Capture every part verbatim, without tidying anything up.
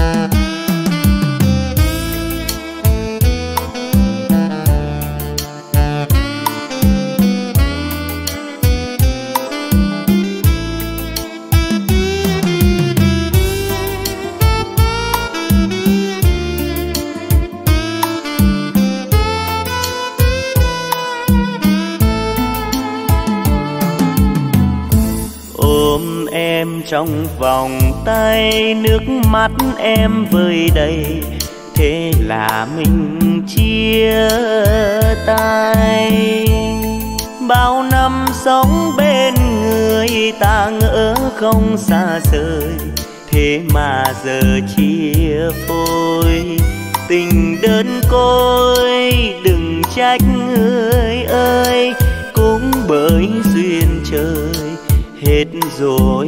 Trong vòng tay, nước mắt em vơi đầy, thế là mình chia tay. Bao năm sống bên người ta ngỡ không xa rời, thế mà giờ chia phôi. Tình đơn côi đừng trách người ơi, cũng bởi duyên trời hết rồi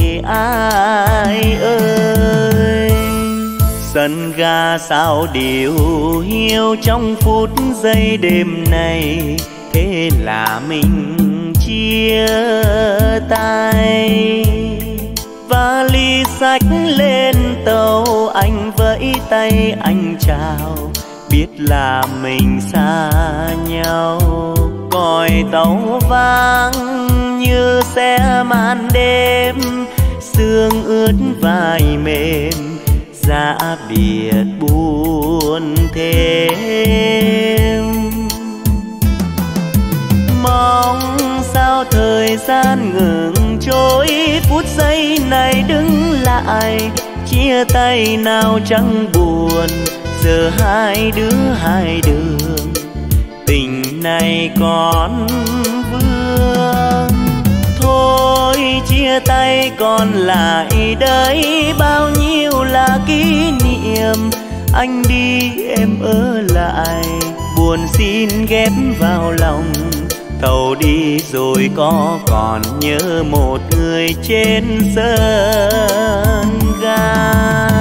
ai ơi. Sân ga sao điều hiu trong phút giây đêm này, thế là mình chia tay. Vali xách lên tàu, anh vẫy tay anh chào, biết là mình xa nhau. Còi tàu vang như xe màn đêm, sương ướt vai mềm, giá biệt buồn thêm. Mong sao thời gian ngừng trôi, phút giây này đứng lại, chia tay nào chẳng buồn, giờ hai đứa hai đường, tình này còn vương. Thôi chia tay còn lại đây bao nhiêu là kỷ niệm, anh đi em ở lại, buồn xin ghép vào lòng. Tàu đi rồi có còn nhớ một người trên sân ga.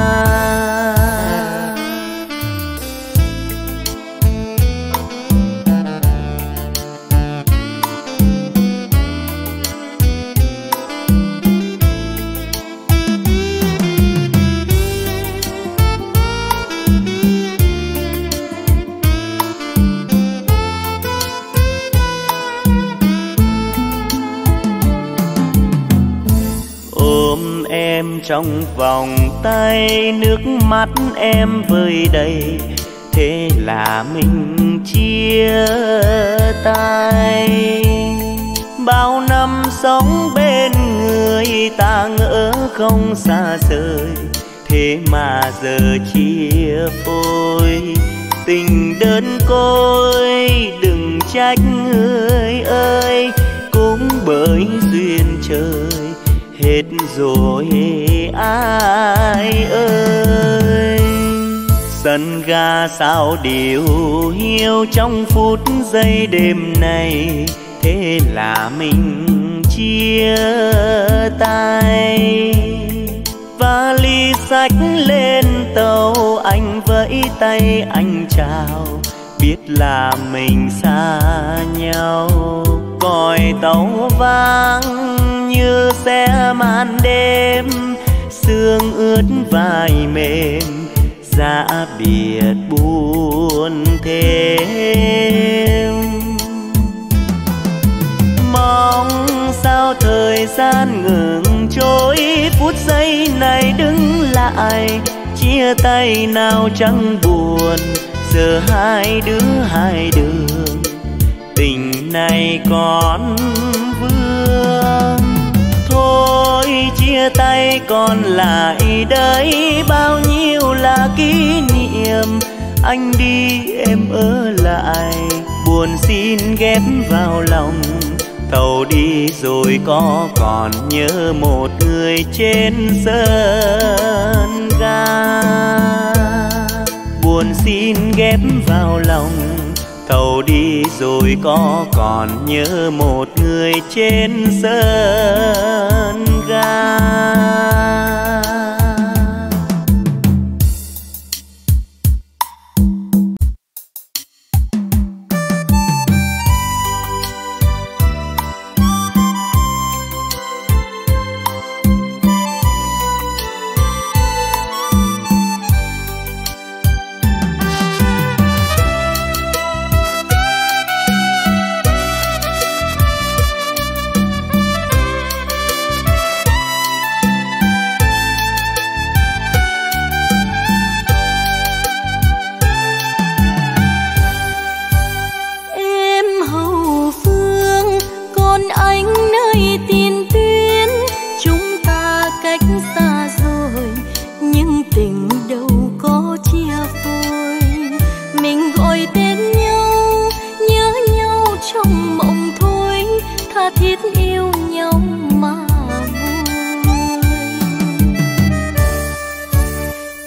Trong vòng tay, nước mắt em vơi đầy, thế là mình chia tay. Bao năm sống bên người ta ngỡ không xa rời, thế mà giờ chia phôi. Tình đơn côi đừng trách người ơi, cũng bởi duyên trời hết rồi ai ơi. Sân ga sao điều hiu trong phút giây đêm này, thế là mình chia tay. Vali xách lên tàu, anh vẫy tay anh chào, biết là mình xa nhau. Còi tàu vang như xe màn đêm, sương ướt vai mềm, giá biệt buồn thêm. Mong sao thời gian ngừng trôi, phút giây này đứng lại, chia tay nào chẳng buồn, giờ hai đứa hai đường, tình này còn vương. Thôi chia tay còn lại đây bao nhiêu là kỷ niệm, anh đi em ở lại, buồn xin ghép vào lòng. Tàu đi rồi có còn nhớ một người trên sân ga, buồn xin ghép vào lòng. Tàu đi rồi có còn nhớ một người trên sân ga.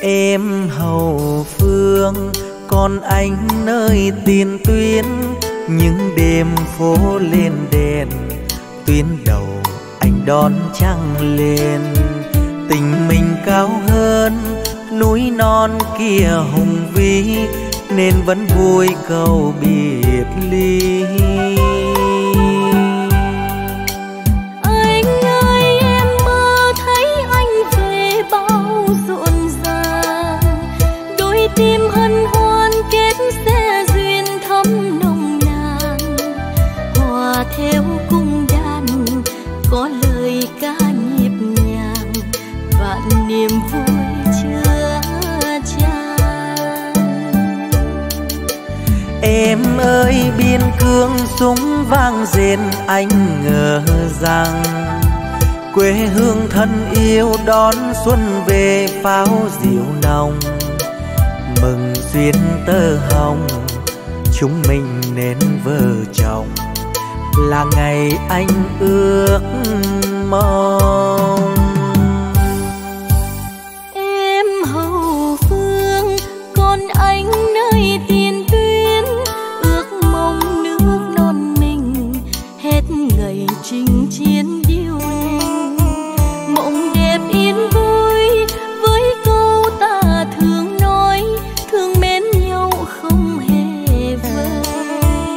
Em hậu phương còn anh nơi tiền tuyến, những đêm phố lên đèn tuyến đầu anh đón trăng lên. Tình mình cao hơn núi non kia hùng vĩ, nên vẫn vui câu biệt ly. Anh ơi em mơ thấy anh về bao rộn ràng, đôi tim hân hoan kết sẽ duyên thắm nồng nàn, hòa theo cung đàn có lời ca nhịp nhàng, vạn niềm vui chứa chan. Em ơi biên cương súng vang rền, anh ngờ rằng quê hương thân yêu đón xuân về pháo diệu nồng. Mừng duyên tơ hồng chúng mình nên vợ chồng, là ngày anh ước mong. Em hậu phương còn anh nơi tiền tuyến, ước mong nước non mình hết ngày chinh chiến điêu linh. Mộng đẹp yên vui với câu ta thường nói, thương mến nhau không hề vơi.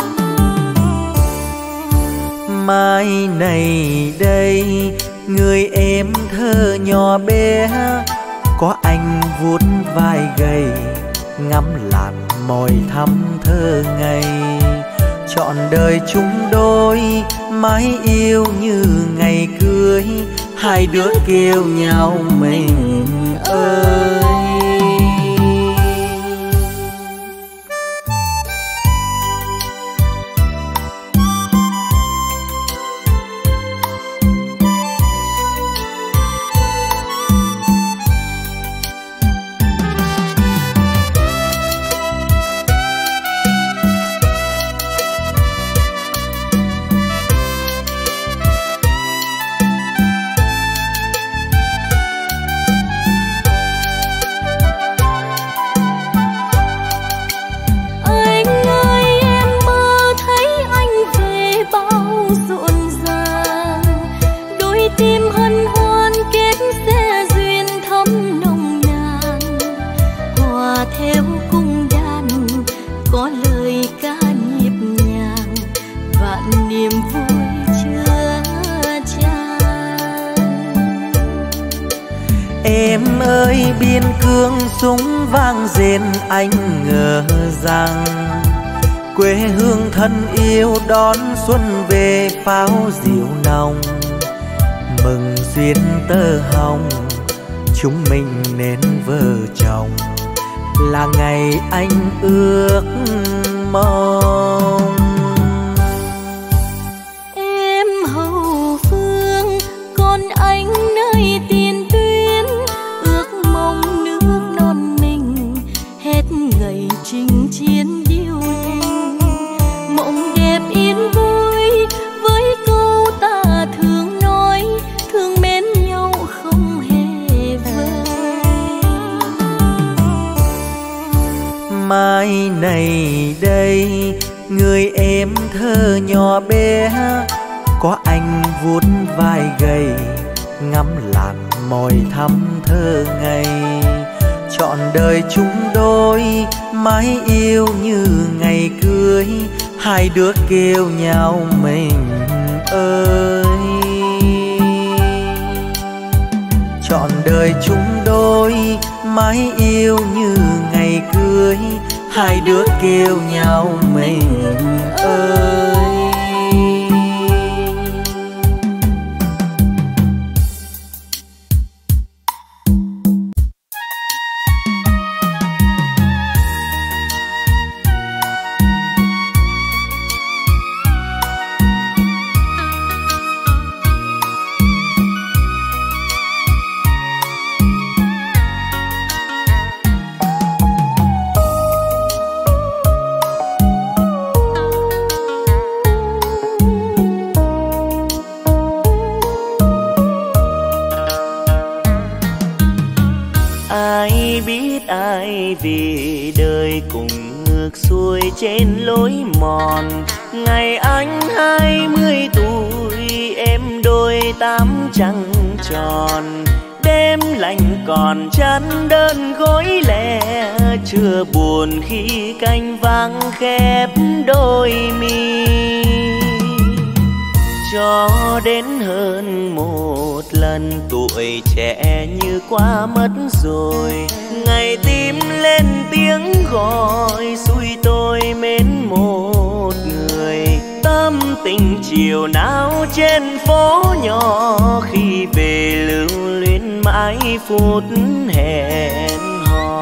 Mai này đây người em thơ nhỏ bé, có anh vuốt vai gầy ngắm làn môi thắm thơ ngây. Trọn đời chúng đôi mãi yêu như ngày cưới, hai đứa kêu nhau mình ơi. Em ơi biên cương súng vang rền, anh ngờ rằng quê hương thân yêu đón xuân về pháo diệu nồng. Mừng duyên tơ hồng chúng mình nên vợ chồng, là ngày anh ước mong. Em hậu phương còn anh nơi tiền tuyến, ước mong nước non mình hết ngày chinh chiến điêu linh. Mộng đẹp yên vui với câu ta thường nói, thương mến nhau không hề vơi. Mai này đây người em thơ nhỏ bé, có anh vuốt vai gầy ngắm làn môi thắm thơ ngây. Trọn đời chúng đôi mãi yêu như ngày cưới, hai đứa kêu nhau mình ơi. Trọn đời chúng đôi mãi yêu như ngày cưới, hai đứa kêu nhau mình ơi. Ai biết ai vì đời cùng ngược xuôi trên lối mòn. Ngày anh hai mươi tuổi, em đôi tám trăng tròn. Đêm lạnh còn chăn đơn gối lẻ, chưa buồn khi canh vắng khép đôi mi. Cho đến hơn một lần tuổi trẻ như qua mất rồi. Ngày tim lên tiếng gọi xui tôi mến một người. Tâm tình chiều nào trên phố nhỏ, khi về lưu luyến mãi phút hẹn hò.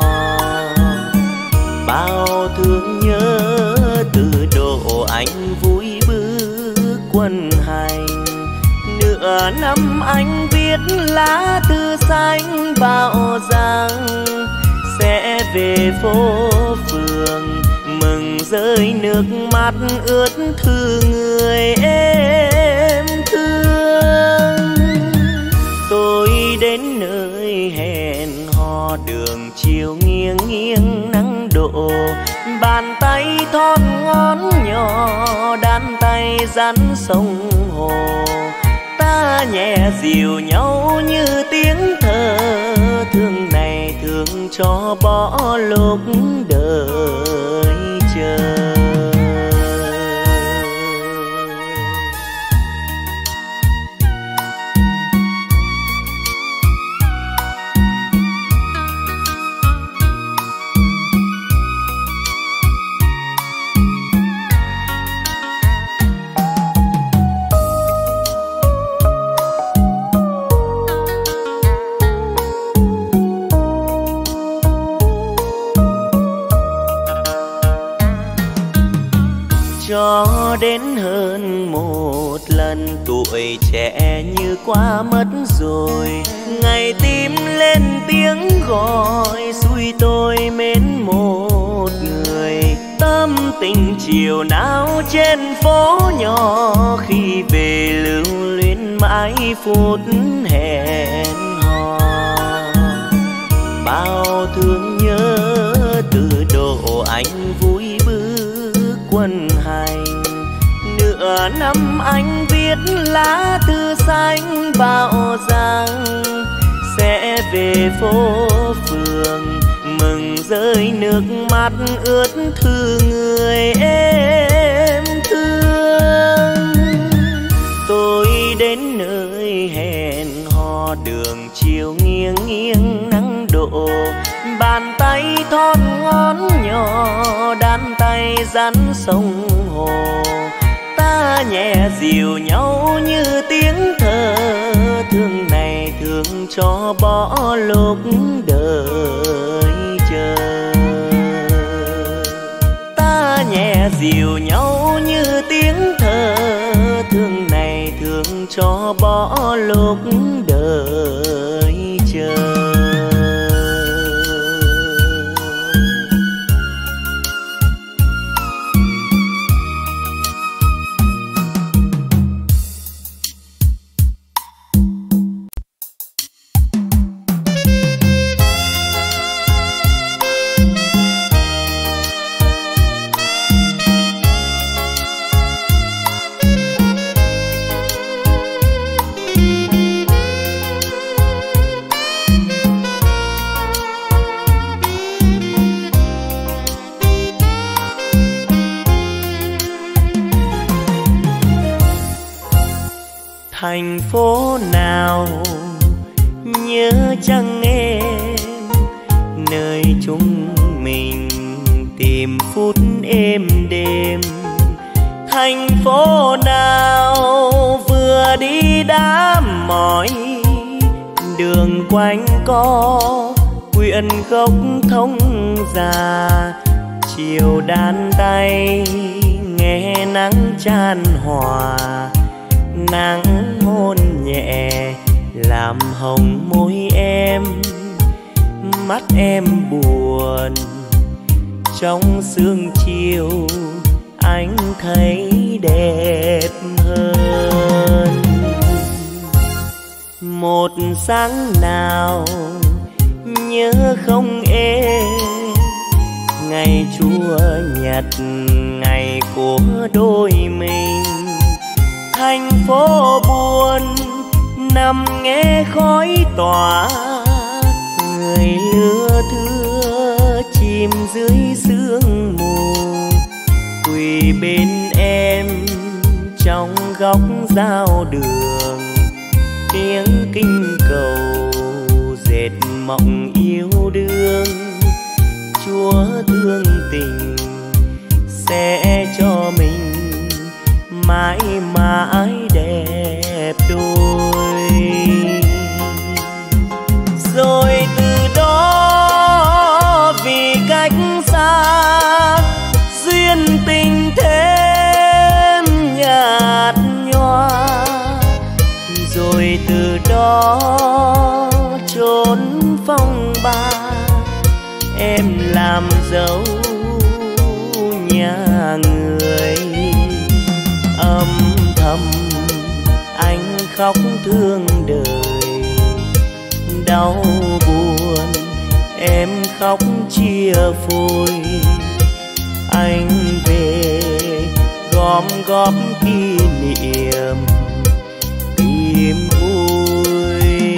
Bao thương nhớ từ độ anh vui bước quân hành. Nửa năm anh viết lá thư xanh bảo rằng sẽ về phố phường, mừng rơi nước mắt ướt thư người em thương. Tôi đến nơi hẹn hò, đường chiều nghiêng nghiêng nắng đổ. Bàn tay thon ngón nhỏ, đan tay rắn sông hồ. Ta nhẹ dìu nhau như tiếng thơ, thương này thương cho bỏ lúc đợi chờ. Cho đến hơn một lần tuổi trẻ như qua mất rồi. Ngày tim lên tiếng gọi xui tôi mến một người. Tâm tình chiều nào trên phố nhỏ, khi về lưu luyến mãi phút hẹn hò. Bao thương nhớ từ độ anh vui bước quân hành. Nửa năm anh viết lá thư xanh bảo rằng sẽ về phố phường, mừng rơi nước mắt ướt thư người em thương. Tôi đến nơi hẹn hò, đường chiều nghiêng nghiêng nắng đổ. Bàn tay thon ngón nhỏ, đan tay rắn sông hồ. Ta nhẹ dìu nhau như tiếng thơ, thương này thương cho bỏ lúc đợi chờ. Ta nhẹ dìu nhau như tiếng thơ, thương này thương cho bỏ lúc đợi chờ. Thành phố nào nhớ chăng em, nơi chúng mình tìm phút êm đêm. Thành phố nào vừa đi đã mỏi, đường quanh co quyện gốc thông già. Chiều đan tay nghe nắng chan hòa, nắng hôn nhẹ làm hồng môi em. Mắt em buồn trong sương chiều, anh thấy đẹp hơn. Một sáng nào nhớ nhớ không êm. Ngày Chúa Nhật, ngày của đôi mình, thành phố buồn nằm nghe khói tỏa. Người lưa thưa chìm dưới sương mù, quỳ bên em trong góc giao đường. Tiếng kinh cầu dệt mộng yêu đương, Chúa thương tình sẽ cho mình mãi mãi đẹp đôi. Rồi từ đó vì cách xa, duyên tình thêm nhạt nhòa. Rồi từ đó trốn phong ba, em làm dấu nhà người. Âm thầm anh khóc thương đời, đau buồn em khóc chia phôi. Anh về gom góp kỷ niệm tìm vui.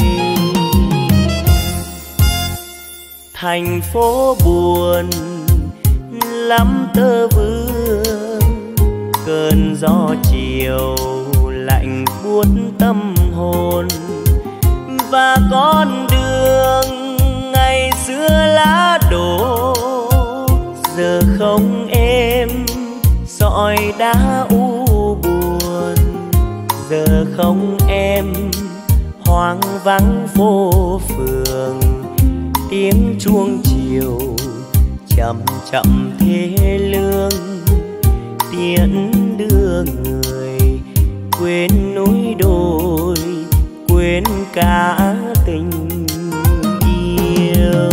Thành phố buồn lắm tơ vương, cơn gió chiều lạnh buốt tâm hồn. Và con đường ngày xưa lá đổ, giờ không êm sỏi đá u buồn. Giờ không em hoang vắng phố phường, tiếng chuông chiều chậm chậm thế lương. Tiễn đưa người quên núi đồi, quên cả tình yêu.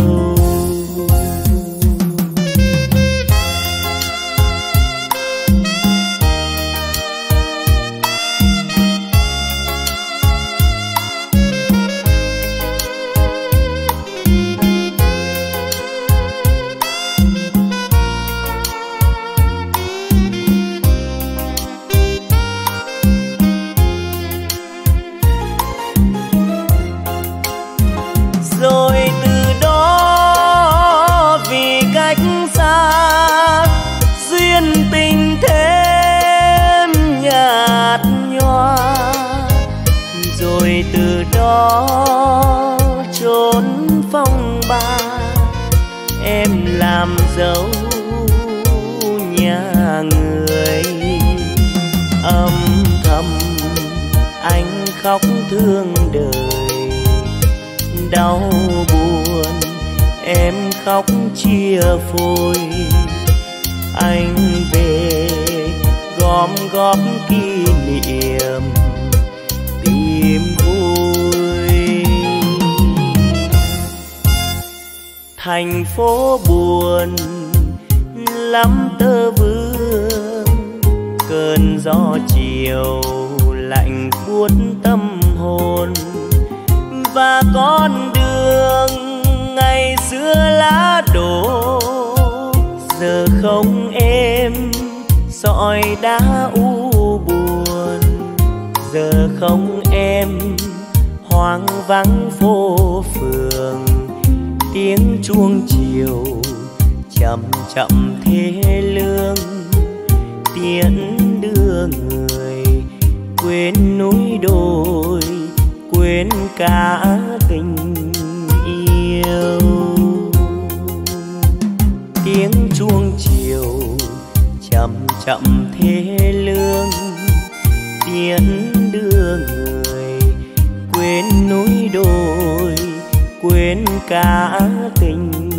Rồi từ đó vì cách xa, duyên tình thêm nhạt nhòa. Rồi từ đó trốn phong ba, em làm dấu nhà người. Âm thầm anh khóc thương đời, đau buồn em khóc chia phôi. Anh về gom góp kỷ niệm tìm vui. Thành phố buồn lắm tơ vương, cơn gió chiều lạnh buốt tâm hồn. Và con đường ngày xưa lá đổ, giờ không êm sỏi đá u buồn. Giờ không em hoang vắng phố phường, tiếng chuông chiều chậm chậm thế lương. Tiễn đưa người quên núi đồi, quên cả tình yêu. Tiếng chuông chiều chậm chậm thế lương. Tiễn đưa người quên núi đồi, quên cả tình